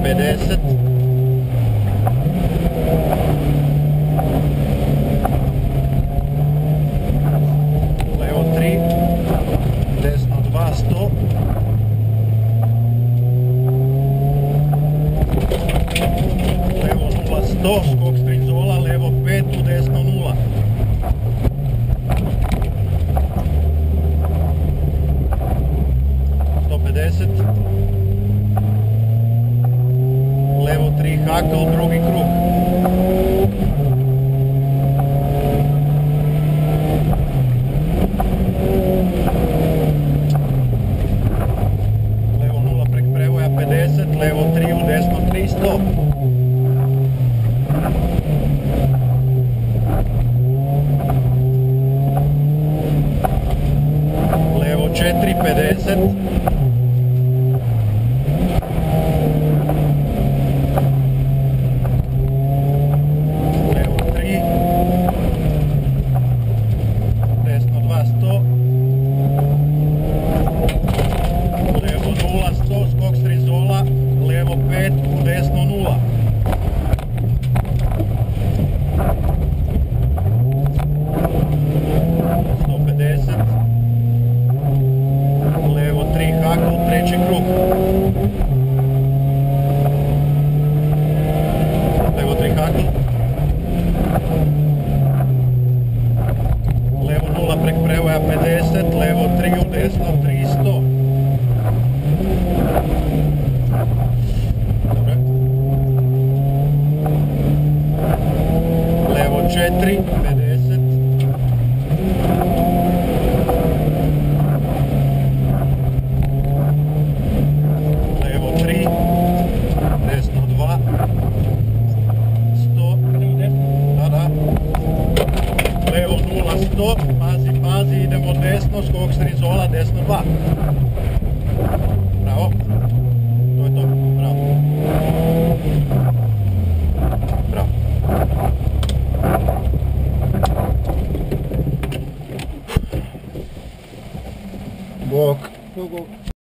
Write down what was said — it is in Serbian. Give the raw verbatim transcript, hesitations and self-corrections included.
pedeset. Levo tri, desno dva, sto. Levo nula, sto, skok strinzola, levo pet, u desno nula. sto pedeset. Levo tri, hakl, drugi krug. Levo nula prek prevoja pedeset, levo tri, u desno tri, sto. Levo četiri, pedeset. Levo tri. Desno dva, sto. Levo nula, sto, skok strinzola. Levo pet, u desno nula. sto pedeset. Levo tri, hakl, treći krug. Levo tri, hakl. Levo nula prek prevoja pedeset, levo tri, u desno tri, sto. Dobre. Levo četiri, pedeset. Levo tri, desno dva, sto. Da, da. Levo nula, sto, pazi, pazi, idemo desno, skok strinzola, desno dva. Bravo. To je to, bravo. Bravo. Bok. Bok, bok.